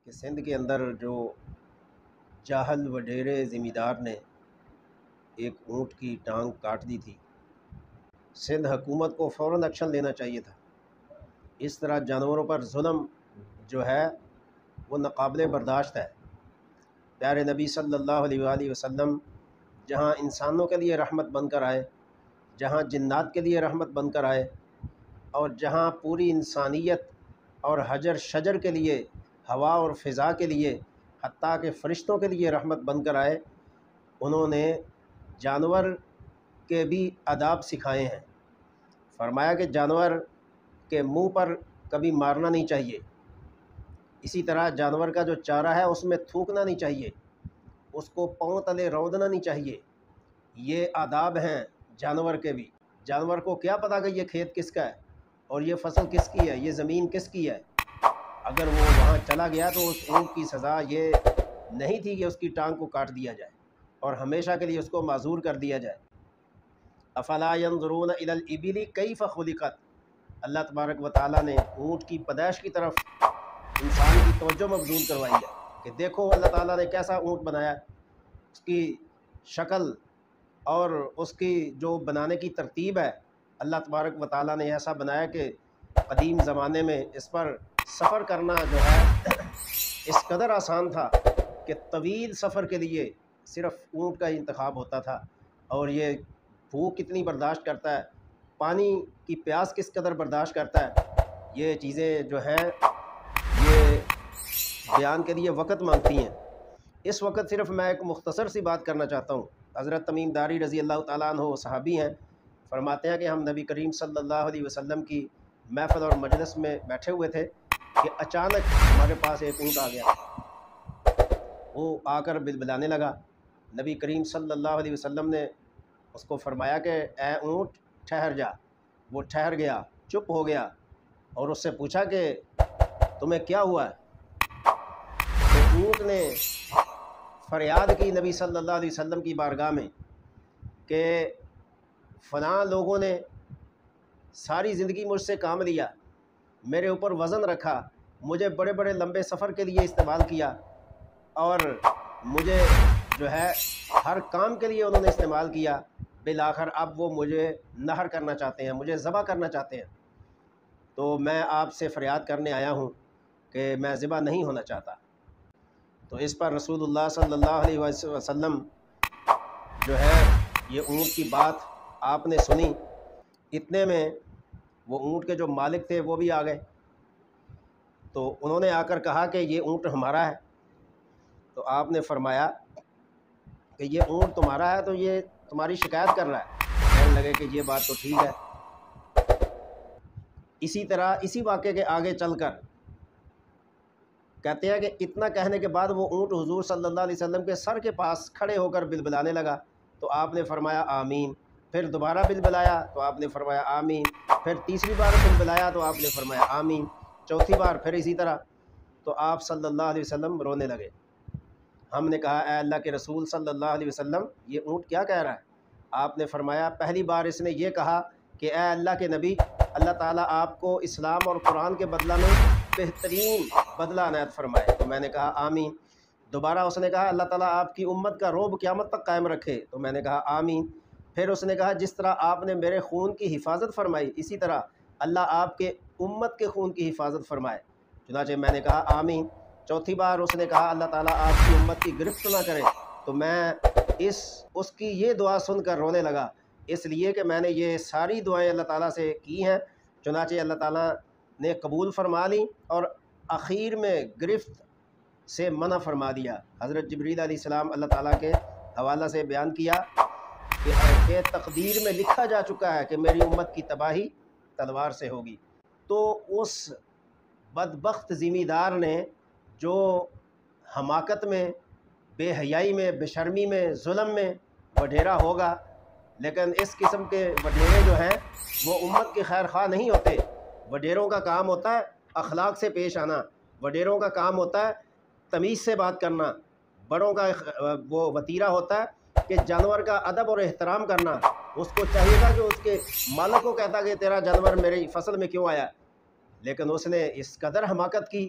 کہ سندھ کے اندر جو جاہل وڈیرے زمیندار نے ایک اونٹ کی ٹانگ کاٹ دی تھی، سندھ حکومت کو فوراً ایکشن لینا چاہیے تھا۔ اس طرح جانوروں پر ظلم جو ہے وہ ناقابل برداشت ہے۔ پیارے نبی صلی اللہ علیہ وآلہ وسلم جہاں انسانوں کے لیے رحمت بن کر آئے، جہاں جنات کے لیے رحمت بن کر آئے، اور جہاں پوری انسانیت اور حجر شجر کے لیے، ہوا اور فضا کے لیے، حتیٰ کہ فرشتوں کے لیے رحمت بن کر آئے، انہوں نے جانور کے بھی آداب سکھائے ہیں۔ فرمایا کہ جانور کے منہ پر کبھی مارنا نہیں چاہیے، اسی طرح جانور کا جو چارہ ہے اس میں تھوکنا نہیں چاہیے، اس کو پاؤں تلے روننا نہیں چاہیے۔ یہ آداب ہیں جانور کے بھی۔ جانور کو کیا پتہ کہ یہ کھیت کس کا ہے اور یہ فصل کس کی ہے، یہ زمین کس کی ہے۔ اگر وہ وہاں چلا گیا تو اس اونٹ کی سزا یہ نہیں تھی کہ اس کی ٹانگ کو کاٹ دیا جائے اور ہمیشہ کے لیے اس کو معذور کر دیا جائے۔ افلا ينظرون الى الابل کیف خلقت، اللہ تبارک و تعالیٰ نے اونٹ کی پیدائش کی طرف انسان کی توجہ مبذول کروائی ہے کہ دیکھو اللہ تعالیٰ نے کیسا اونٹ بنایا، اس کی شکل اور اس کی جو بنانے کی ترتیب ہے، اللہ تبارک و تعالیٰ نے ایسا بنایا کہ قدیم زمانے میں اس پر سفر کرنا جو ہے اس قدر آسان تھا کہ طویل سفر کے لیے صرف اونٹ کا انتخاب ہوتا تھا۔ اور یہ بھوک کتنی برداشت کرتا ہے، پانی کی پیاس کس قدر برداشت کرتا ہے، یہ چیزیں جو ہیں یہ بیان کے لیے وقت مانگتی ہیں۔ اس وقت صرف میں ایک مختصر سی بات کرنا چاہتا ہوں۔ حضرت تمیم داری رضی اللہ تعالیٰ عنہ صحابی ہیں، فرماتے ہیں کہ ہم نبی کریم صلی اللہ علیہ وسلم کی محفل اور مجلس میں بیٹھے ہوئے تھے کہ اچانک ہمارے پاس ایک اونٹ آ گیا، وہ آ کر بلبلانے لگا۔ نبی کریم صلی اللہ علیہ وسلم نے اس کو فرمایا کہ اے اونٹ ٹھہر جا۔ وہ ٹھہر گیا، چپ ہو گیا، اور اس سے پوچھا کہ تمہیں کیا ہوا ہے؟ تو اونٹ نے فریاد کی نبی صلی اللہ علیہ وسلم کی بارگاہ میں کہ فلاں لوگوں نے ساری زندگی مجھ سے کام لیا، میرے اوپر وزن رکھا، مجھے بڑے بڑے لمبے سفر کے لیے استعمال کیا، اور مجھے جو ہے ہر کام کے لیے انہوں نے استعمال کیا، بالآخر اب وہ مجھے نہر کرنا چاہتے ہیں، مجھے ذبح کرنا چاہتے ہیں۔ تو میں آپ سے فریاد کرنے آیا ہوں کہ میں ذبح نہیں ہونا چاہتا۔ تو اس پر رسول اللہ صلی اللہ علیہ وسلم جو ہے یہ اونٹ کی بات آپ نے سنی، اتنے میں وہ اونٹ کے جو مالک تھے وہ بھی آ گئے، تو انہوں نے آ کر کہا کہ یہ اونٹ ہمارا ہے۔ تو آپ نے فرمایا کہ یہ اونٹ تمہارا ہے تو یہ تمہاری شکایت کر رہا ہے۔ کہنے لگے کہ یہ بات تو ٹھیک ہے۔ اسی طرح اسی واقعے کے آگے چل کر کہتے ہیں کہ اتنا کہنے کے بعد وہ اونٹ حضور صلی اللہ علیہ وسلم کے سر کے پاس کھڑے ہو کر بلبلانے لگا، تو آپ نے فرمایا آمین۔ پھر دوبارہ بلبلایا تو آپ نے فرمایا آمین۔ پھر تیسری بار بلبلایا تو آپ نے فرمایا آمین۔ چوتھی بار پھر اسی طرح، تو آپ صلی اللہ علیہ وسلم رونے لگے۔ ہم نے کہا اے اللہ کے رسول صلی اللہ علیہ وسلم یہ اونٹ کیا کہہ رہا ہے؟ آپ نے فرمایا پہلی بار اس نے یہ کہا کہ اے اللہ کے نبی، اللہ تعالیٰ آپ کو اسلام اور قرآن کے بدلہ میں بہترین بدلہ عنایت فرمائے، تو میں نے کہا آمین۔ دوبارہ اس نے کہا اللہ تعالیٰ آپ کی امت کا رعب قیامت تک قائم رکھے، تو میں نے کہا آمین۔ پھر اس نے کہا جس طرح آپ نے میرے خون کی حفاظت فرمائی، اسی طرح اللہ آپ کے امت کے خون کی حفاظت فرمائے، چنانچہ میں نے کہا آمین۔ چوتھی بار اس نے کہا اللہ تعالیٰ آپ کی امت کی گرفت نہ کرے، تو میں اس کی یہ دعا سن کر رونے لگا، اس لیے کہ میں نے یہ ساری دعائیں اللہ تعالیٰ سے کی ہیں، چنانچہ اللہ تعالیٰ نے قبول فرما لی اور اخیر میں گرفت سے منع فرما دیا۔ حضرت جبریل علیہ السلام اللہ تعالیٰ کے حوالہ سے بیان کیا کہ تقدیر میں لکھا جا چکا ہے کہ میری امت کی تباہی تلوار سے ہوگی۔ تو اس بدبخت زمیندار نے جو حماقت میں، بے حیائی میں، بے شرمی میں، ظلم میں وڈیرا ہوگا، لیکن اس قسم کے وڈیرے جو ہیں وہ امت کے خیر خواہ نہیں ہوتے۔ وڈیروں کا کام ہوتا ہے اخلاق سے پیش آنا، وڈیروں کا کام ہوتا ہے تمیز سے بات کرنا، بڑوں کا وہ وتیرہ ہوتا ہے کہ جانور کا ادب اور احترام کرنا۔ اس کو چاہیے تھا کہ اس کے مالک کو کہتا کہ تیرا جانور میری فصل میں کیوں آیا، لیکن اس نے اس قدر حماقت کی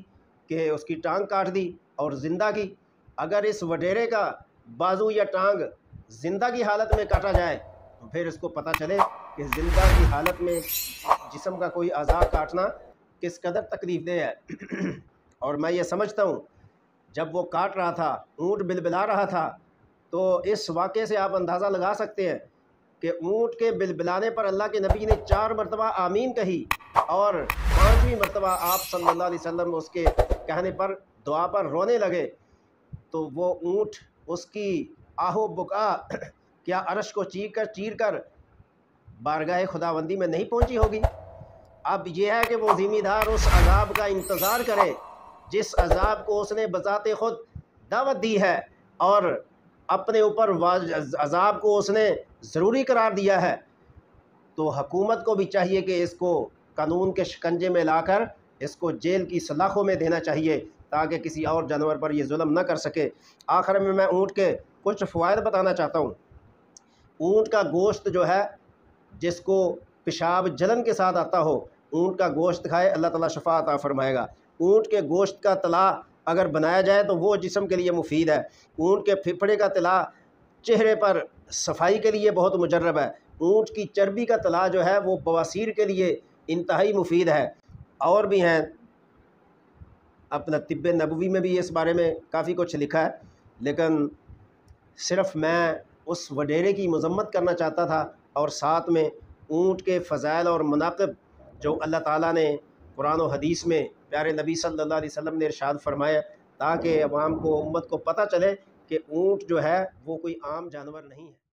کہ اس کی ٹانگ کاٹ دی اور زندہ کی۔ اگر اس وڈیرے کا بازو یا ٹانگ زندہ کی حالت میں کاٹا جائے تو پھر اس کو پتہ چلے کہ زندہ کی حالت میں جسم کا کوئی اعضاء کاٹنا کس قدر تکلیف دہ ہے۔ اور میں یہ سمجھتا ہوں جب وہ کاٹ رہا تھا، اونٹ بلبلا رہا تھا، تو اس واقعے سے آپ اندازہ لگا سکتے ہیں کہ اونٹ کے بلبلانے پر اللہ کے نبی نے 4 مرتبہ آمین کہی، اور 5ویں مرتبہ آپ صلی اللہ علیہ وسلم اس کے کہنے پر دعا پر رونے لگے، تو وہ اونٹ اس کی آہ و بکا کیا عرش کو چیر کر بارگاہ خداوندی میں نہیں پہنچی ہوگی؟ اب یہ ہے کہ وہ ذمہ دار اس عذاب کا انتظار کرے جس عذاب کو اس نے بذات خود دعوت دی ہے، اور اپنے اوپر عذاب کو اس نے ضروری قرار دیا ہے۔ تو حکومت کو بھی چاہیے کہ اس کو قانون کے شکنجے میں لا کر اس کو جیل کی سلاخوں میں دینا چاہیے تاکہ کسی اور جانور پر یہ ظلم نہ کر سکے۔ آخر میں اونٹ کے کچھ فوائد بتانا چاہتا ہوں۔ اونٹ کا گوشت جو ہے، جس کو پیشاب جلن کے ساتھ آتا ہو، اونٹ کا گوشت کھائے، اللہ تعالیٰ شفا عطا فرمائے گا۔ اونٹ کے گوشت کا تلا اگر بنایا جائے تو وہ جسم کے لیے مفید ہے۔ اونٹ کے پھپھڑے کا تلا چہرے پر صفائی کے لیے بہت مجرب ہے۔ اونٹ کی چربی کا تلا جو ہے وہ بواسیر کے لیے انتہائی مفید ہے۔ اور بھی ہیں، اپنا طب نبوی میں بھی اس بارے میں کافی کچھ لکھا ہے، لیکن صرف میں اس وڈیرے کی مذمت کرنا چاہتا تھا، اور ساتھ میں اونٹ کے فضائل اور مناقب جو اللہ تعالیٰ نے قرآن و حدیث میں پیارے نبی صلی اللہ علیہ وسلم نے ارشاد فرمایا، تاکہ عوام کو، امت کو پتہ چلے کہ اونٹ جو ہے وہ کوئی عام جانور نہیں ہے۔